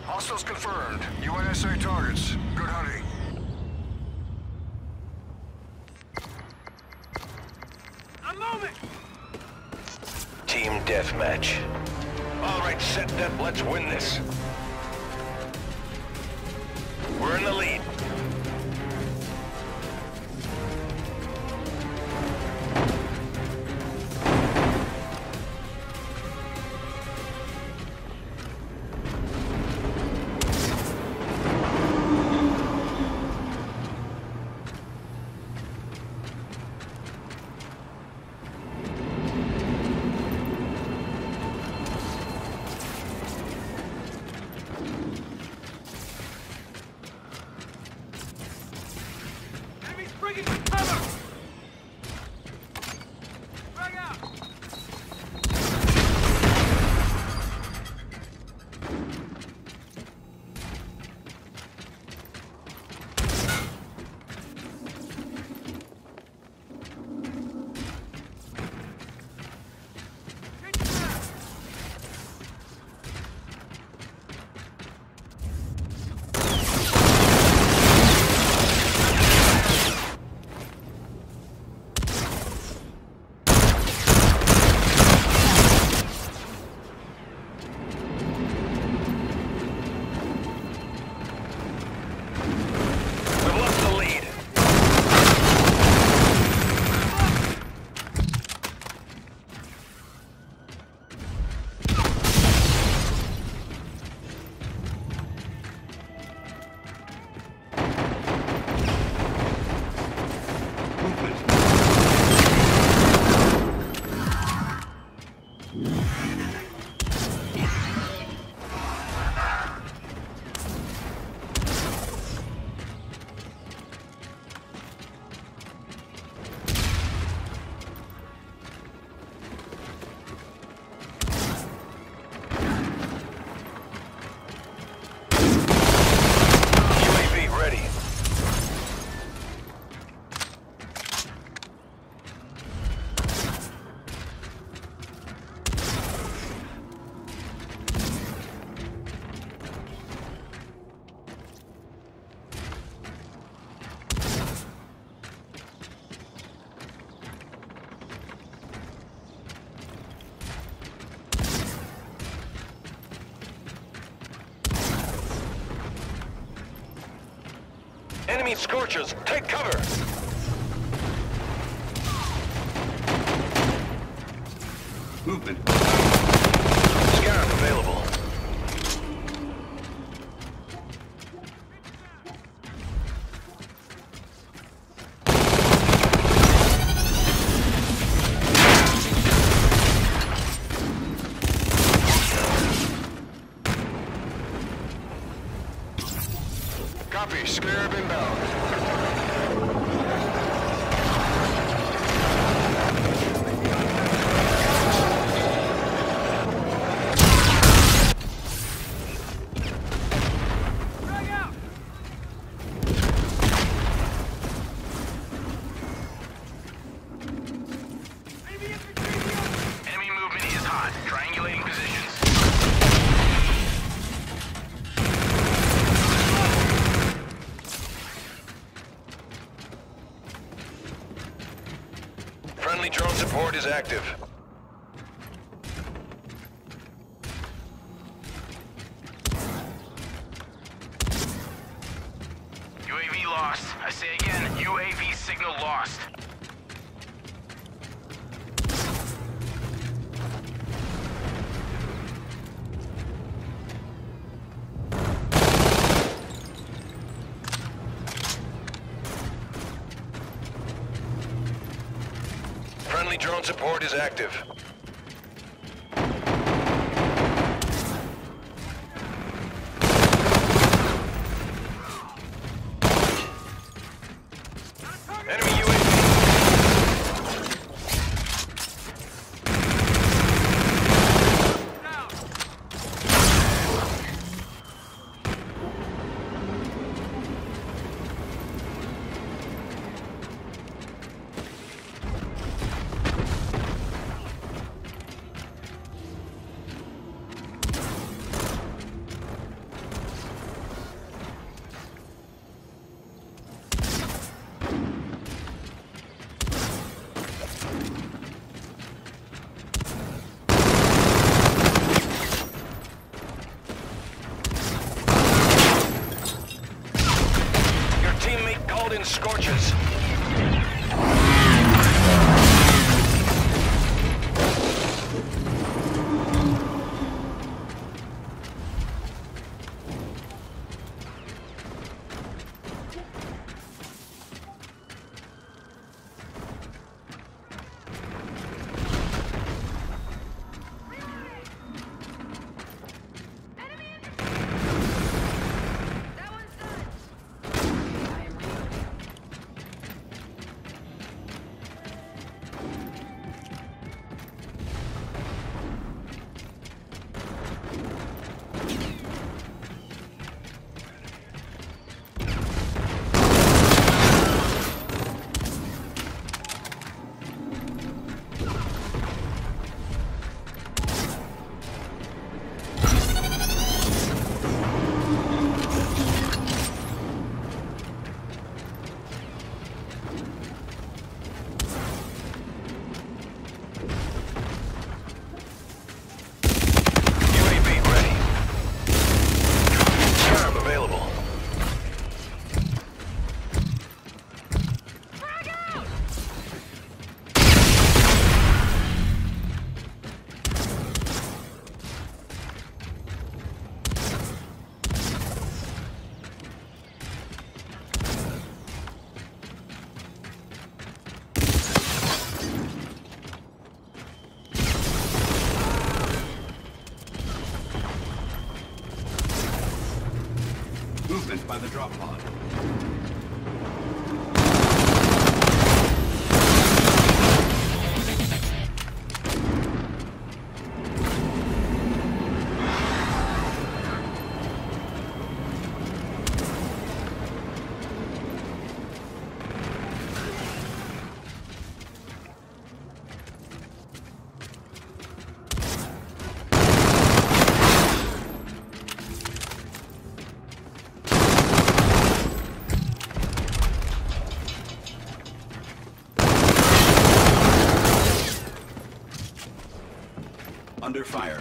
Hostiles confirmed. UNSA targets. Good hunting. I'm moving! Team deathmatch. All right, set that. Let's win this. We're in the lead. Bringing cover! Frag out! Enemy scorchers, take cover! Movement. Scarab available. Copy. Scarab inbound. Frag out! Enemy infantry! Enemy movement is hot. Triangulating positions. Friendly drone support is active. UAV lost. I say again, UAV signal lost. Friendly drone support is active. Enemy UAV. Down! Movement by the drop pod. Under fire.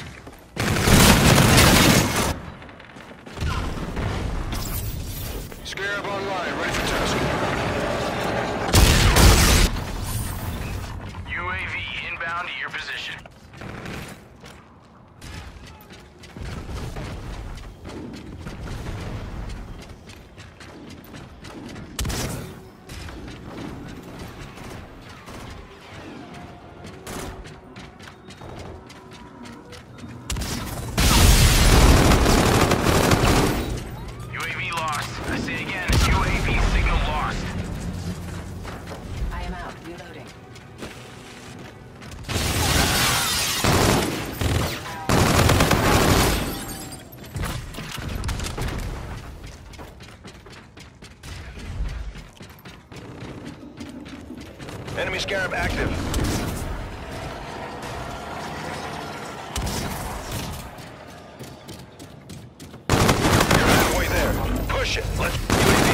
Scarab online, ready for task. UAV inbound to your position. UAV lost. I say again, UAV signal lost. I am out. Reloading. Enemy Scarab active. You're halfway there. Push it. Let's UAV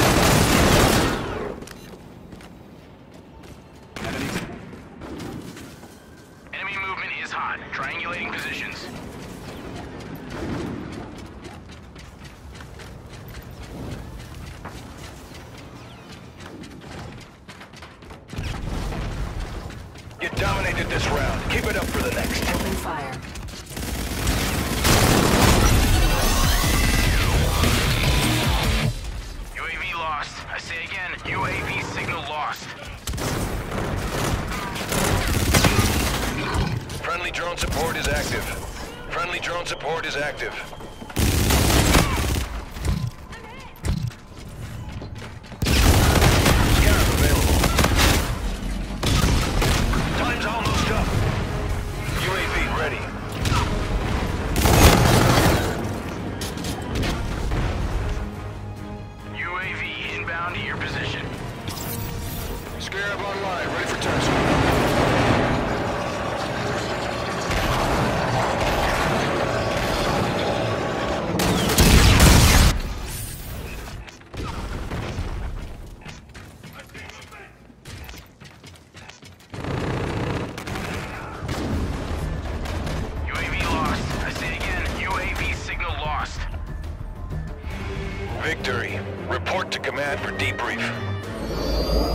Enemy. Enemy movement is hot. Triangulating positions. You dominated this round. Keep it up for the next. Open fire. UAV lost. I say again, UAV signal lost. Friendly drone support is active. Friendly drone support is active. Scarab available. Time's almost up. UAV ready. UAV inbound to your position. Scarab online, ready for task. UAV lost. I say again, UAV signal lost. Victory. Report to command for debrief.